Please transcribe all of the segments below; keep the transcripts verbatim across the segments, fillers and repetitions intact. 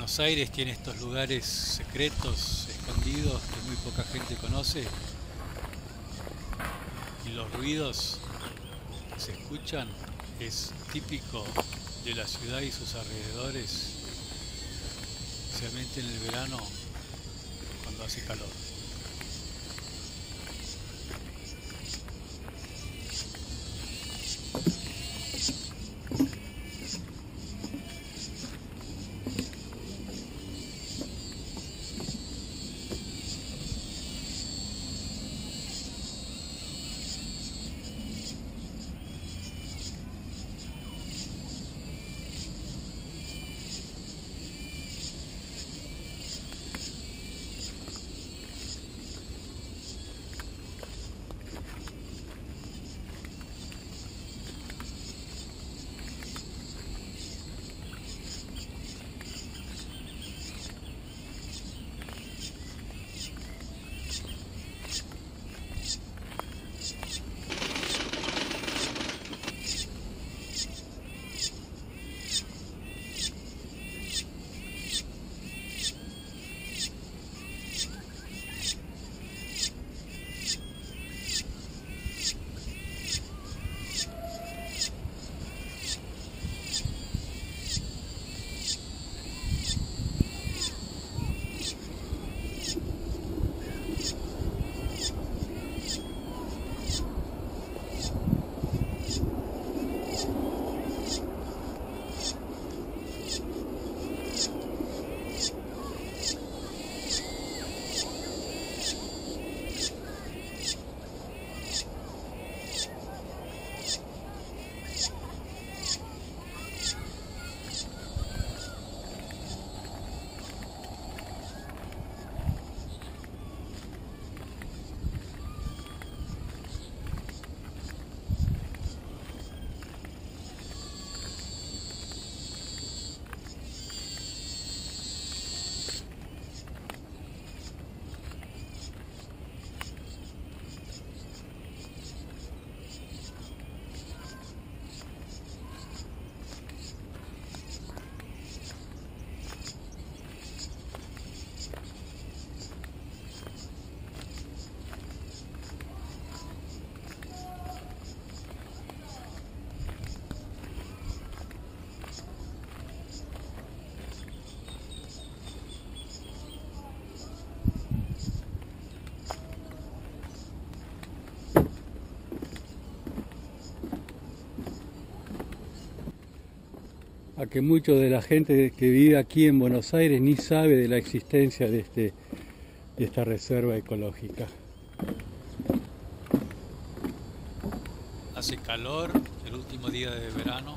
Buenos Aires tiene estos lugares secretos, escondidos, que muy poca gente conoce, y los ruidos que se escuchan es típico de la ciudad y sus alrededores, especialmente en el verano cuando hace calor. A que mucho de la gente que vive aquí en Buenos Aires ni sabe de la existencia de, este, de esta reserva ecológica. Hace calor, el último día de verano.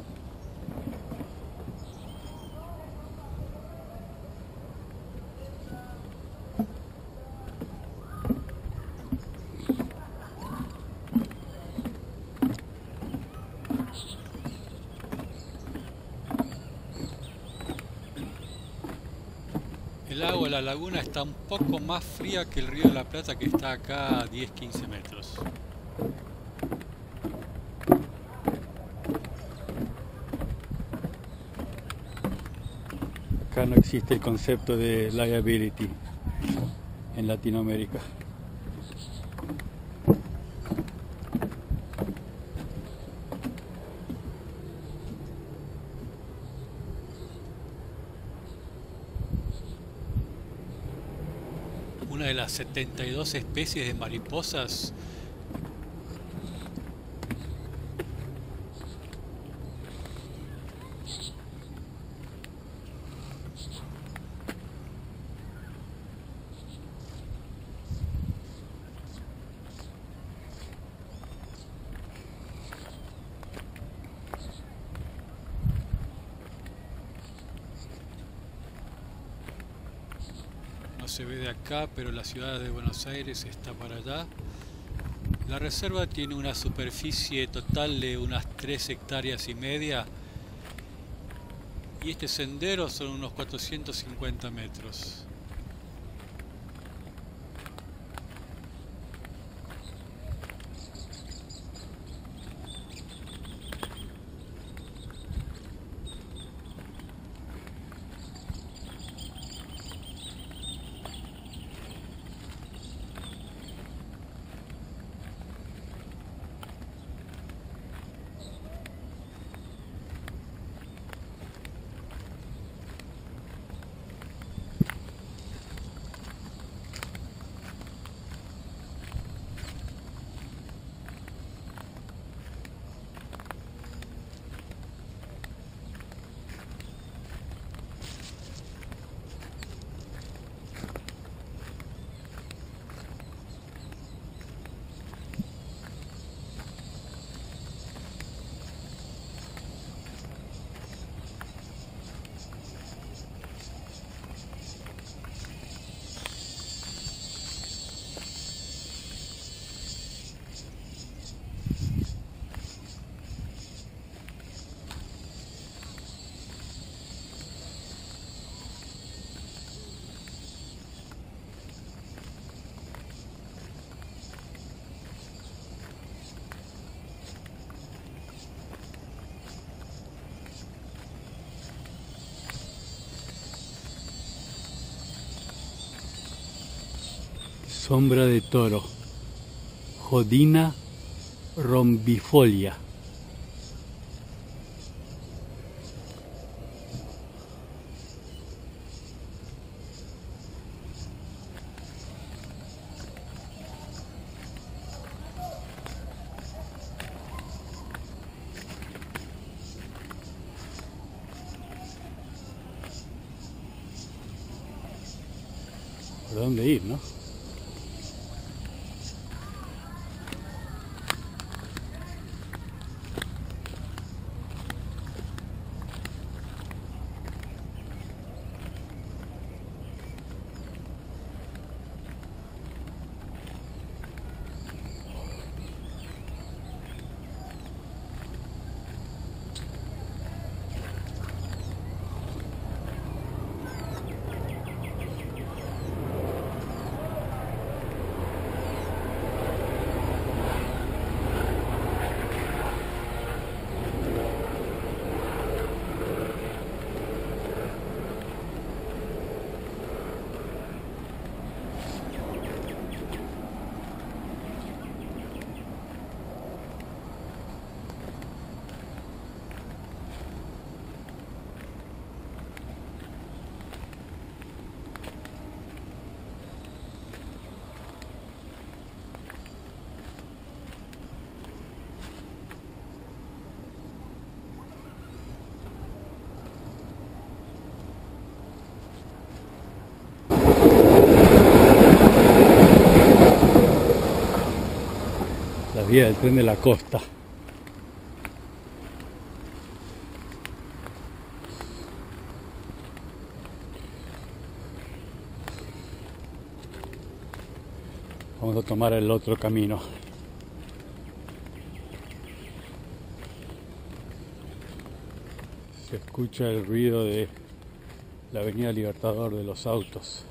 El agua de la laguna está un poco más fría que el río de la Plata, que está acá a diez a quince metros. Acá no existe el concepto de liability en Latinoamérica. Una de las setenta y dos especies de mariposas no se ve de acá, pero la ciudad de Buenos Aires está para allá. La reserva tiene una superficie total de unas tres hectáreas y media y este sendero son unos cuatrocientos cincuenta metros. Sombra de toro, Jodina rombifolia. ¿Por dónde ir, no? La vía del tren de la costa. Vamos a tomar el otro camino. Se escucha el ruido de la Avenida Libertador, de los autos.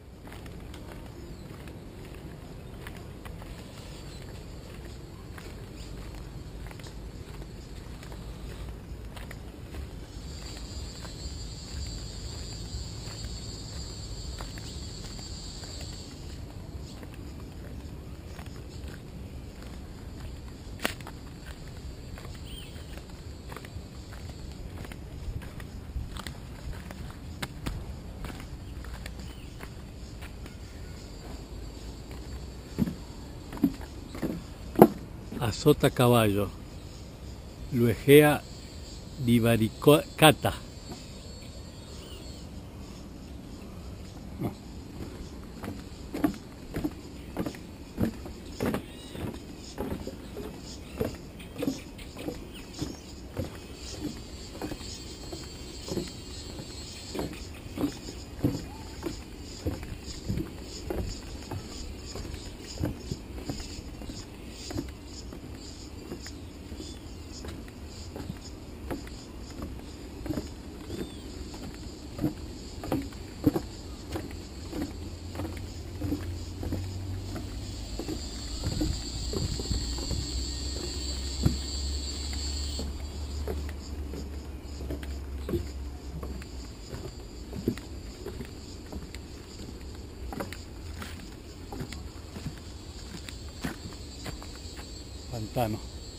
Azota caballo, Luegea divaricata. Pantano.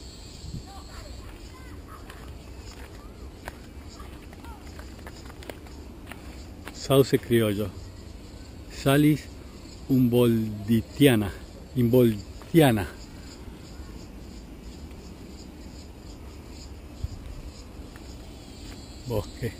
Sauce criollo, Salis humboldtiana, humboldtiana. Bosque.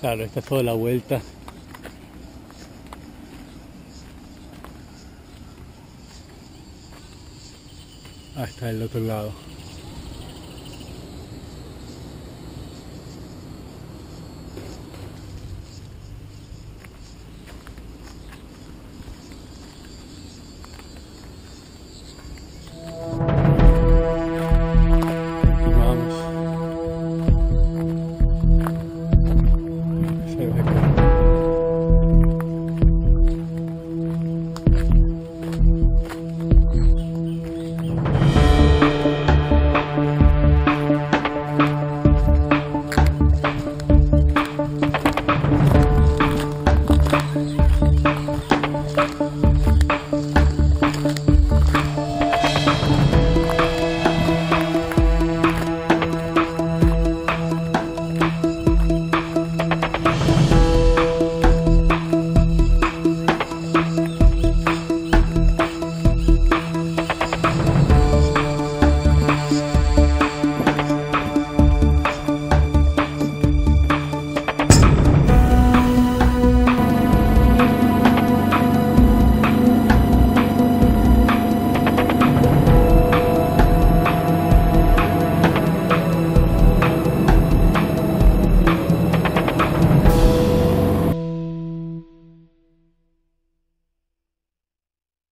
Claro, esta es toda la vuelta. Hasta el otro lado.